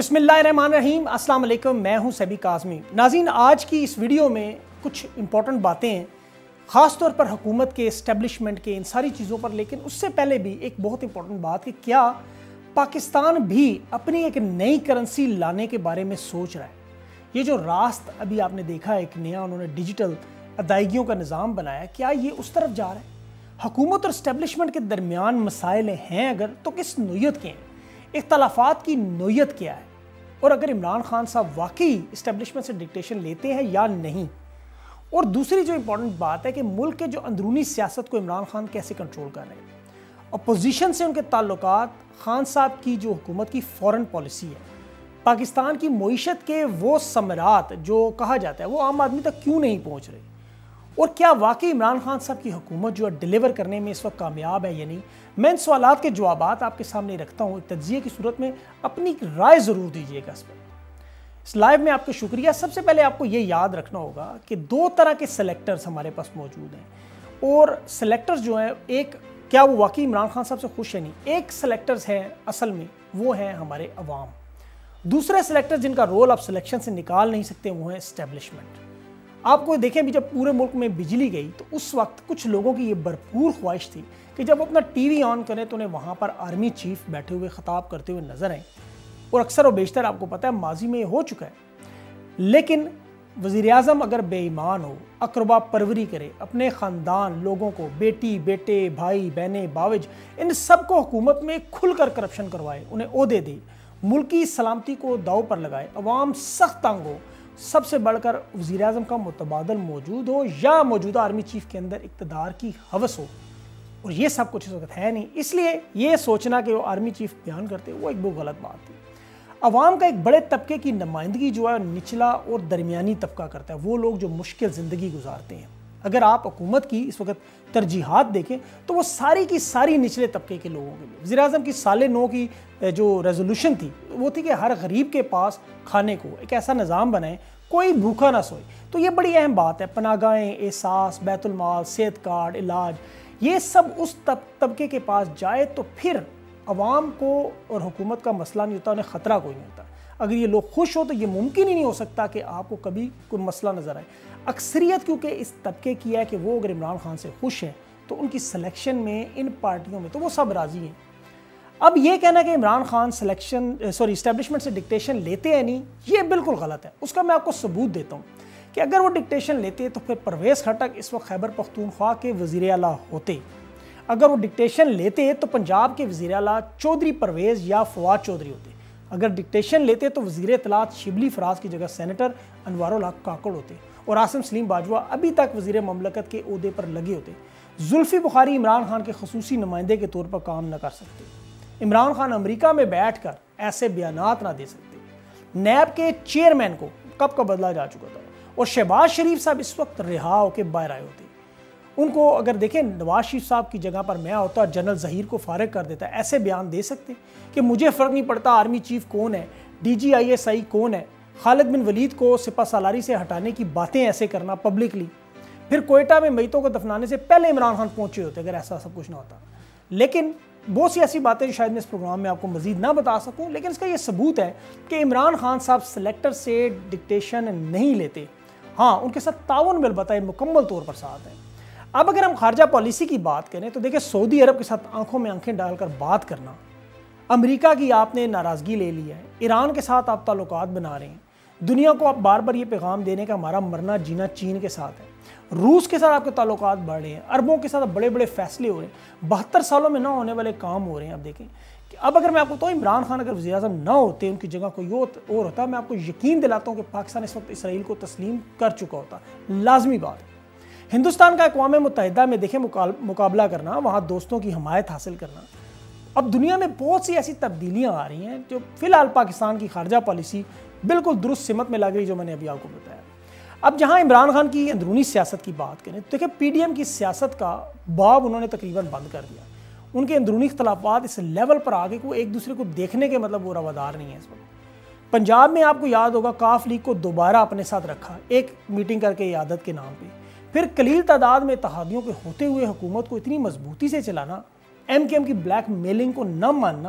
बिस्मिल्लाहिर्रहमानिर्रहीम, अस्सलाम वालेकुम। मैं हूं सबी काज़मी। नाज़रीन, आज की इस वीडियो में कुछ इंपॉर्टेंट बातें हैं, ख़ास तौर पर हुकूमत के इस्टेब्लिशमेंट के इन सारी चीज़ों पर। लेकिन उससे पहले भी एक बहुत इंपॉर्टेंट बात कि क्या पाकिस्तान भी अपनी एक नई करेंसी लाने के बारे में सोच रहा है। ये जो रास्त अभी आपने देखा, एक नया उन्होंने डिजिटल अदायगियों का निज़ाम बनाया, क्या ये उस तरफ जा रहा है? हुकूमत और इस्टेब्लिशमेंट के दरमियान मसाइल हैं अगर, तो किस नोयत के हैं? इख्तलाफात की नोयत क्या है? और अगर इमरान खान साहब वाकई इस्टेब्लिशमेंट से डिक्टेशन लेते हैं या नहीं? और दूसरी जो इंपॉर्टेंट बात है कि मुल्क के जो अंदरूनी सियासत को इमरान खान कैसे कंट्रोल कर रहे हैं, अपोजिशन से उनके ताल्लुकात, खान साहब की जो हुकूमत की फॉरेन पॉलिसी है, पाकिस्तान की मईशत के वो समरात जो कहा जाता है वो आम आदमी तक क्यों नहीं पहुँच रहे, और क्या वाकई इमरान खान साहब की हुकूमत जो है डिलीवर करने में इस वक्त कामयाब है या नहीं। मैं इन सवालात के जवाबात आपके सामने रखता हूँ। तज्जिए की सूरत में अपनी राय ज़रूर दीजिएगा इस पर। इस लाइव में आपको शुक्रिया। सबसे पहले आपको ये याद रखना होगा कि दो तरह के सेलेक्टर्स हमारे पास मौजूद हैं, और सेलेक्टर्स जो हैं, एक क्या वो वाकई इमरान खान साहब से खुश है नहीं, एक सेलेक्टर्स हैं असल में वो हैं हमारे अवाम। दूसरे सेलेक्टर्स जिनका रोल आप सिलेक्शन से निकाल नहीं सकते वो हैं इस्टेब्लिशमेंट। आपको देखें अभी जब पूरे मुल्क में बिजली गई तो उस वक्त कुछ लोगों की ये भरपूर ख्वाहिश थी कि जब अपना टीवी ऑन करें तो उन्हें वहाँ पर आर्मी चीफ बैठे हुए खिताब करते हुए नजर आए, और अक्सर और बेशतर आपको पता है माजी में ये हो चुका है। लेकिन वज़ीर आज़म अगर बेईमान हो, अकरबा परवरी करे, अपने ख़ानदान लोगों को, बेटी बेटे भाई बहनें बाविज, इन सब को हुकूमत में खुलकर करप्शन करवाए, उन्हें ओहदे दे, मुल्क की सलामती को दाव पर लगाए, अवाम सख्त तंग हो, सबसे बढ़कर वज़ीर आज़म का मुतबादल मौजूद हो या मौजूदा आर्मी चीफ के अंदर इक़्तिदार की हवस हो, और ये सब कुछ इस वक्त है नहीं। इसलिए ये सोचना कि वो आर्मी चीफ बयान करते वो एक बहुत गलत बात थी। अवाम का एक बड़े तबके की नुमाइंदगी जो है निचला और दरमियानी तबका करता है, वो लोग जो मुश्किल ज़िंदगी गुजारते हैं। अगर आप हुकूमत की इस वक्त तरजीहात देखें तो वो सारी की सारी निचले तबके के लोगों के लिए। वज़ीर आज़म की साल 9 की जो रेजोल्यूशन थी वो थी कि हर गरीब के पास खाने को एक ऐसा निज़ाम बनाए कोई भूखा ना सोए। तो ये बड़ी अहम बात है। पनागाहें, एहसास, बैतुल माल, सेहत कार्ड, इलाज, ये सब उस तबके के पास जाए तो फिर अवाम को और हुकूमत का मसला नहीं होता, उन्हें ख़तरा कोई नहीं होता। अगर ये लोग खुश हो तो ये मुमकिन ही नहीं हो सकता कि आपको कभी कोई मसला नज़र आए। अक्सरियत क्योंकि इस तबके की है कि वो अगर इमरान खान से खुश हैं तो उनकी सिलेक्शन में इन पार्टियों में तो वो सब राज़ी हैं। अब ये कहना कि इमरान खान इस्टेब्लिशमेंट से डिक्टेशन लेते हैं नहीं, ये बिल्कुल गलत है। उसका मैं आपको सबूत देता हूँ कि अगर वो डिक्टेशन लेते तो फिर परवेज़ खट्टक इस वक्त खैबर पख्तूनख्वा के वज़ीर आला होते। अगर वो डिक्टेशन लेते तो पंजाब के वज़ीर आला चौधरी परवेज़ या फवाद चौधरी होते। अगर डिक्टेशन लेते तो वज़ीर इत्तलात शिबली फराज की जगह सेनेटर अनवारुल हक काकड़ होते, और आसिम सलीम बाजवा अभी तक वज़ीर ममलकत के ओहदे पर लगे होते। जुल्फ़ी बुखारी इमरान खान के खसूसी नुमाइंदे के तौर पर काम न कर सकते। इमरान खान अमेरिका में बैठकर ऐसे बयानात ना दे सकते। नैब के चेयरमैन को कब का बदला जा चुका था, और शहबाज शरीफ साहब इस वक्त रिहा होकर बाहर आए होते। उनको अगर देखें, नवाज शरीफ साहब की जगह पर मैं होता, जनरल ज़हीर को फारिग कर देता, ऐसे बयान दे सकते कि मुझे फ़र्क नहीं पड़ता आर्मी चीफ कौन है, DGISI कौन है, खालिद बिन वलीद को सिपा सालारी से हटाने की बातें ऐसे करना पब्लिकली, फिर कोयटा में मैतों को दफनाने से पहले इमरान खान पहुँचे होते अगर ऐसा सब कुछ ना होता। लेकिन बहुत सी ऐसी बातें जो शायद मैं इस प्रोग्राम में आपको मजीद ना बता सकूं, लेकिन इसका ये सबूत है कि इमरान खान साहब सेलेक्टर से डिक्टेशन नहीं लेते। हाँ, उनके साथ ताउन में अलबत्ता मुकम्मल तौर पर साथ है। अब अगर हम खारजा पॉलिसी की बात करें तो देखिए, सऊदी अरब के साथ आंखों में आंखें डालकर बात करना, अमेरिका की आपने नाराज़गी ले ली है, ईरान के साथ आप ताल्लुकात बना रहे हैं, दुनिया को आप बार बार ये पैगाम देने का हमारा मरना जीना चीन के साथ है, रूस के साथ आपके ताल्लुकात बढ़ रहे हैं, अरबों के साथ बड़े बड़े फैसले हो रहे हैं, 72 सालों में ना होने वाले काम हो रहे हैं। अब देखें कि अब अगर मैं आपको तो इमरान खान अगर वज़ीर आज़म ना होते, उनकी जगह कोई और होता, मैं आपको यकीन दिलाता हूँ कि पाकिस्तान इस वक्त इसराइल को तस्लीम कर चुका होता। लाजमी बात है। हिंदुस्तान का अक़वाम मुत्तहिदा में देखें मुकाबला करना, वहाँ दोस्तों की हमायत हासिल करना। अब दुनिया में बहुत सी ऐसी तब्दीलियाँ आ रही हैं जो फ़िलहाल पाकिस्तान की खारजा पॉलिसी बिल्कुल दुरुस्त सिमत में लग रही, जो मैंने अभी आपको बताया। अब जहाँ इमरान खान की अंदरूनी सियासत की बात करें तो देखिए, PDM की सियासत का बाब उन्होंने तकरीबन बंद कर दिया। उनके अंदरूनी इख्तलाफात इस लेवल पर आ गए कि वो एक दूसरे को देखने के मतलब वो रवादार नहीं है इस वक्त। पंजाब में आपको याद होगा काफ लीग को दोबारा अपने साथ रखा, एक मीटिंग करके इयादत के नाम पे। फिर कलील तादाद में इत्तेहादियों के होते हुए हुकूमत को इतनी मजबूती से चलाना, MKM की ब्लैक मेलिंग को न मानना,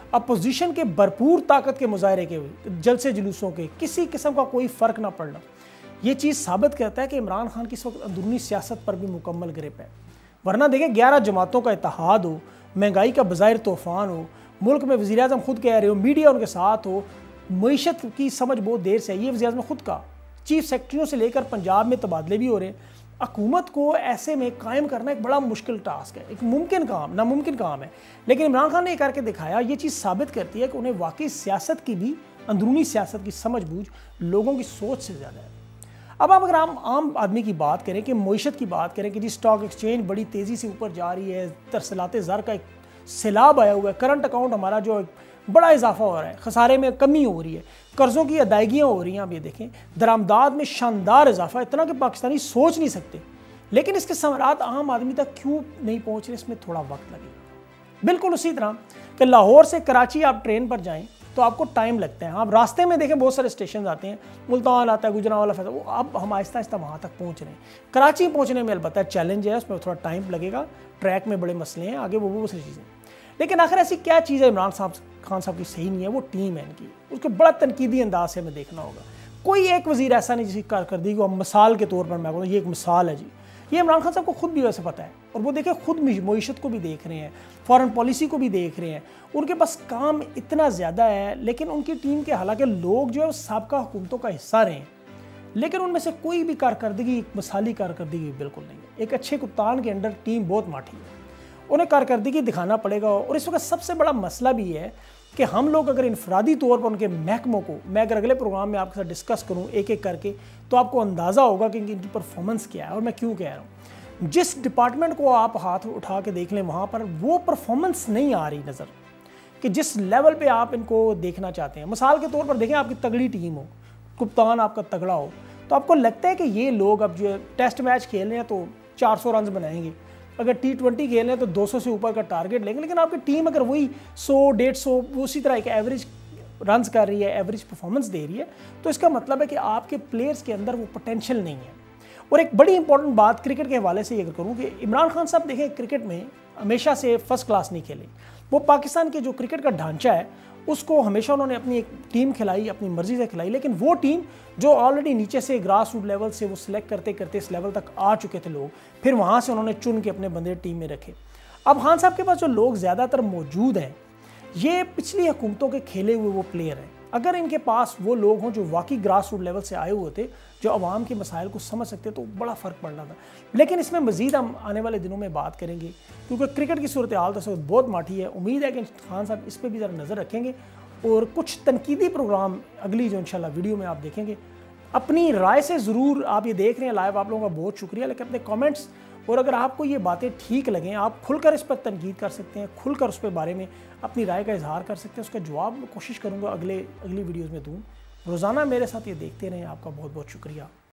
अपोजिशन के भरपूर ताकत के मुजाहरे के, जलसे जुलूसों के, किसी किस्म का कोई फ़र्क ना पड़ना, ये चीज़ साबित करता है कि इमरान खान की इस वक्त अंदरूनी सियासत पर भी मुकम्मल ग्रिप है। वरना देखें 11 जमातों का इत्तेहाद हो, महंगाई का बज़ाहिर तूफ़ान हो, मुल्क में वज़ीर-ए-आज़म खुद कह रहे हो, मीडिया उनके साथ हो, मईशत की समझ बहुत देर से है, ये वज़ीर-ए-आज़म खुद का, चीफ सेक्रेटरियों से लेकर पंजाब में तबादले भी हो रहे हैं। हुकूमत को ऐसे में कायम करना एक बड़ा मुश्किल टास्क है, एक मुमकिन काम, नामुमकिन काम है। लेकिन इमरान खान ने ये करके दिखाया, ये चीज़ साबित करती है कि उन्हें वाकई सियासत की भी, अंदरूनी सियासत की समझ बूझ लोगों की सोच से ज़्यादा है। अब अगर हम आम आदमी की बात करें, कि मईशत की बात करें, कि जी स्टॉक एक्सचेंज बड़ी तेज़ी से ऊपर जा रही है, तरसलाते ज़र का एक सैलाब आया हुआ है, करंट अकाउंट हमारा जो बड़ा इजाफा हो रहा है, खसारे में कमी हो रही है, कर्ज़ों की अदायगियाँ हो रही हैं, आप ये देखें, दरामदाद में शानदार इजाफा, इतना कि पाकिस्तानी सोच नहीं सकते। लेकिन इसके समरात आम आदमी तक क्यों नहीं पहुँच रहे, इसमें थोड़ा वक्त लगेगा। बिल्कुल उसी तरह कि लाहौर से कराची आप ट्रेन पर जाएँ तो आपको टाइम लगता है। आप रास्ते में देखें बहुत सारे स्टेशन आते हैं, मुल्तान आता है, गुजरांवाला फैसल, वो अब हम आहिस्ता आहिस्ता वहाँ तक पहुँच रहे हैं। कराची पहुँचने में अलबत्ता चैलेंज है, उसमें थोड़ा टाइम लगेगा, ट्रैक में बड़े मसले हैं, आगे वो सारी चीज़ें। लेकिन आखिर ऐसी क्या चीज़ है इमरान खान साहब की सही नहीं है, वो टीम है इनकी, उसको बड़ा तनकीदी अंदाज से हमें देखना होगा। कोई एक वज़ीर ऐसा नहीं जिसकी कारकर्दगी को मिसाल के तौर पर मैं कहूँ ये एक मिसाल है जी, ये इमरान खान साहब को खुद भी वैसे पता है, और वो देखें खुद मईशत को भी देख रहे हैं, फॉरेन पॉलिसी को भी देख रहे हैं, उनके पास काम इतना ज़्यादा है। लेकिन उनकी टीम के हालांकि लोग जो है वो साबका हुकूमतों का हिस्सा रहे हैं, लेकिन उनमें से कोई भी कारकर्दगी, मिसाली कारकर्दगी बिल्कुल नहीं है। एक अच्छे कप्तान के अंडर टीम बहुत माठी है, उन्हें कारकर्दगी दिखाना पड़ेगा। और इस वक्त सबसे बड़ा मसला भी है कि हम लोग अगर इनफरादी तौर पर उनके महकमों को, मैं अगर अगले प्रोग्राम में आपके साथ डिस्कस करूं एक एक करके, तो आपको अंदाज़ा होगा कि इनकी परफॉर्मेंस क्या है और मैं क्यों कह रहा हूं। जिस डिपार्टमेंट को आप हाथ उठा के देख लें, वहाँ पर वो परफॉर्मेंस नहीं आ रही नज़र कि जिस लेवल पे आप इनको देखना चाहते हैं। मिसाल के तौर पर देखें, आपकी तगड़ी टीम हो, कप्तान आपका तगड़ा हो, तो आपको लगता है कि ये लोग अब जो टेस्ट मैच खेल रहे हैं तो 400 रन बनाएंगे, अगर T20 खेल रहे हैं तो 200 से ऊपर का टारगेट लेंगे। लेकिन आपकी टीम अगर वही 100-150 उसी तरह एक एवरेज रन्स कर रही है, एवरेज परफॉर्मेंस दे रही है, तो इसका मतलब है कि आपके प्लेयर्स के अंदर वो पोटेंशियल नहीं है। और एक बड़ी इंपॉर्टेंट बात क्रिकेट के हवाले से ये करूँ कि इमरान खान साहब देखें क्रिकेट में हमेशा से फर्स्ट क्लास नहीं खेले। वो पाकिस्तान के जो क्रिकेट का ढांचा है उसको हमेशा उन्होंने अपनी एक टीम खिलाई, अपनी मर्जी से खिलाई। लेकिन वो टीम जो ऑलरेडी नीचे से ग्रास रूट लेवल से वो सिलेक्ट करते करते इस लेवल तक आ चुके थे लोग, फिर वहाँ से उन्होंने चुन के अपने बंदे टीम में रखे। अब खान साहब के पास जो लोग ज़्यादातर मौजूद हैं, ये पिछली हुकूमतों के खेले हुए वो प्लेयर हैं। अगर इनके पास वो लोग हों जो वाकई ग्रास रूट लेवल से आए हुए थे, जो अवाम के मसाइल को समझ सकते, तो बड़ा फ़र्क पड़ना था। लेकिन इसमें मज़ीद हम आने वाले दिनों में बात करेंगे, क्योंकि क्रिकेट की सूरत हाल तो बहुत माठी है। उम्मीद है कि खान साहब इस पर भी ज़रा नज़र रखेंगे और कुछ तनकीदी प्रोग्राम अगली जो इंशाल्लाह वीडियो में आप देखेंगे। अपनी राय से ज़रूर, आप ये देख रहे हैं लाइव, आप लोगों का बहुत शुक्रिया। लेकिन अपने कमेंट्स, और अगर आपको ये बातें ठीक लगें, आप खुलकर इस पर तनकीद कर सकते हैं, खुलकर उस पर बारे में अपनी राय का इजहार कर सकते हैं। उसका जवाब मैं कोशिश करूँगा अगली वीडियोज़ में दूँ। रोज़ाना मेरे साथ ये देखते रहें। आपका बहुत बहुत शुक्रिया।